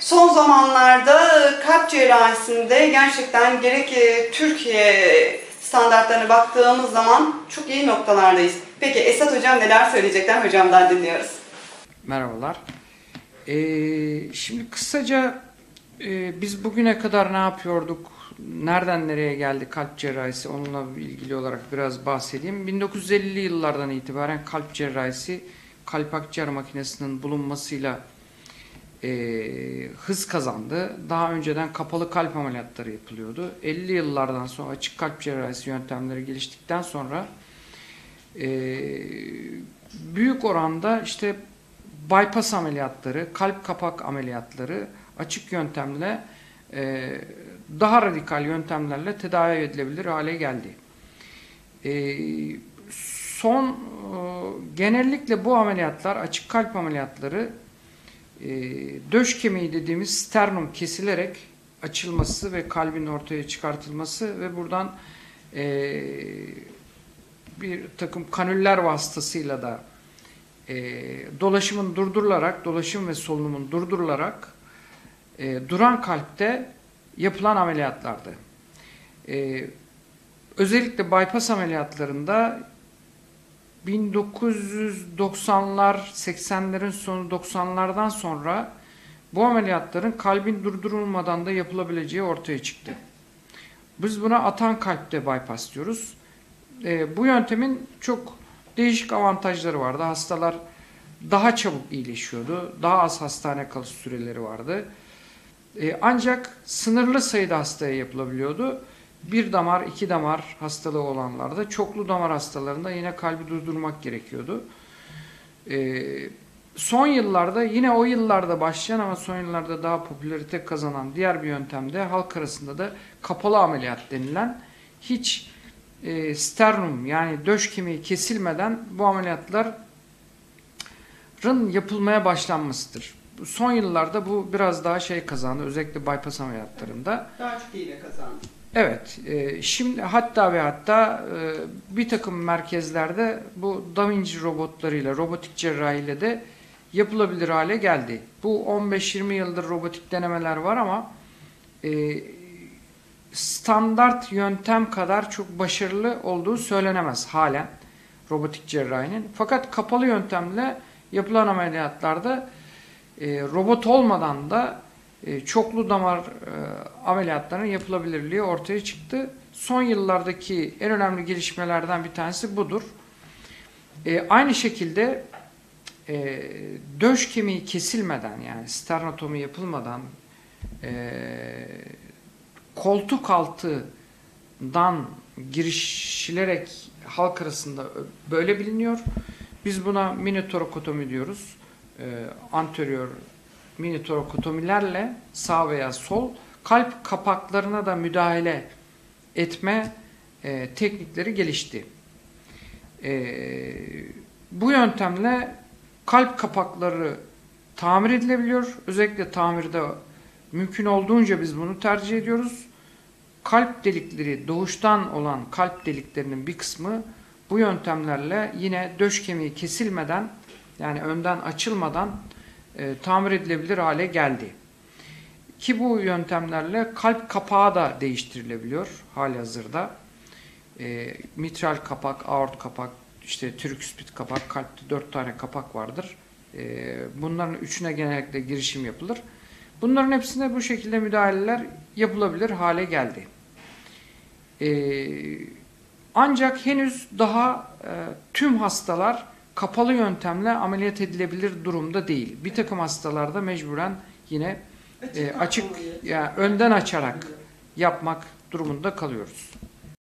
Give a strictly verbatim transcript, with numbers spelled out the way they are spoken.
Son zamanlarda kalp cerrahisinde gerçekten gerek e, Türkiye standartlarına baktığımız zaman çok iyi noktalardayız. Peki Esat Hocam neler söyleyecekler, hocamdan dinliyoruz. Merhabalar. Ee, şimdi kısaca e, biz bugüne kadar ne yapıyorduk, nereden nereye geldi kalp cerrahisi, onunla ilgili olarak biraz bahsedeyim. bin dokuz yüz ellili yıllardan itibaren kalp cerrahisi, kalp akciğer makinesinin bulunmasıyla e, hız kazandı. Daha önceden kapalı kalp ameliyatları yapılıyordu. elli yıllardan sonra açık kalp cerrahisi yöntemleri geliştikten sonra e, büyük oranda işte bypass ameliyatları, kalp kapak ameliyatları açık yöntemle e, daha radikal yöntemlerle tedavi edilebilir hale geldi. E, son e, genellikle bu ameliyatlar, açık kalp ameliyatları e, döş kemiği dediğimiz sternum kesilerek açılması ve kalbin ortaya çıkartılması ve buradan e, bir takım kanüller vasıtasıyla da E, dolaşımın durdurularak, dolaşım ve solunumun durdurularak e, duran kalpte yapılan ameliyatlardı. E, özellikle bypass ameliyatlarında bin dokuz yüz doksanlar, seksenlerin sonu doksanlardan sonra bu ameliyatların kalbin durdurulmadan da yapılabileceği ortaya çıktı. Biz buna atan kalpte bypass diyoruz. E, bu yöntemin çok değişik avantajları vardı. Hastalar daha çabuk iyileşiyordu. Daha az hastane kalış süreleri vardı. Ee, ancak sınırlı sayıda hastaya yapılabiliyordu. Bir damar, iki damar hastalığı olanlarda, çoklu damar hastalarında yine kalbi durdurmak gerekiyordu. Ee, son yıllarda, yine o yıllarda başlayan ama son yıllarda daha popülarite kazanan diğer bir yöntemde halk arasında da kapalı ameliyat denilen, hiç E, sternum yani döş kemiği kesilmeden bu ameliyatların yapılmaya başlanmasıdır. Son yıllarda bu biraz daha şey kazandı. Özellikle bypass ameliyatlarında. Daha çok iyiyle kazandı. Evet. E, şimdi hatta ve hatta e, bir takım merkezlerde bu Da Vinci robotlarıyla, robotik cerrahiyle de yapılabilir hale geldi. Bu on beş yirmi yıldır robotik denemeler var ama e, standart yöntem kadar çok başarılı olduğu söylenemez halen robotik cerrahinin. Fakat kapalı yöntemle yapılan ameliyatlarda e, robot olmadan da e, çoklu damar e, ameliyatlarının yapılabilirliği ortaya çıktı. Son yıllardaki en önemli gelişmelerden bir tanesi budur. E, aynı şekilde e, döş kemiği kesilmeden, yani sternotomi yapılmadan e, koltuk altından girişilerek halk arasında böyle biliniyor. Biz buna mini torakotomi diyoruz. Ee, anterior mini torakotomilerle sağ veya sol kalp kapaklarına da müdahale etme e, teknikleri gelişti. E, bu yöntemle kalp kapakları tamir edilebiliyor. Özellikle tamirde mümkün olduğunca biz bunu tercih ediyoruz. Kalp delikleri, doğuştan olan kalp deliklerinin bir kısmı bu yöntemlerle yine döş kemiği kesilmeden, yani önden açılmadan e, tamir edilebilir hale geldi. Ki bu yöntemlerle kalp kapağı da değiştirilebiliyor halihazırda. E, mitral kapak, aort kapak, işte triküspit kapak, kalpte dört tane kapak vardır. E, bunların üçüne genellikle girişim yapılır. Bunların hepsine bu şekilde müdahaleler yapılabilir hale geldi. Ee, ancak henüz daha e, tüm hastalar kapalı yöntemle ameliyat edilebilir durumda değil. Bir takım hastalarda mecburen yine e, açık, yani önden açarak yapmak durumunda kalıyoruz.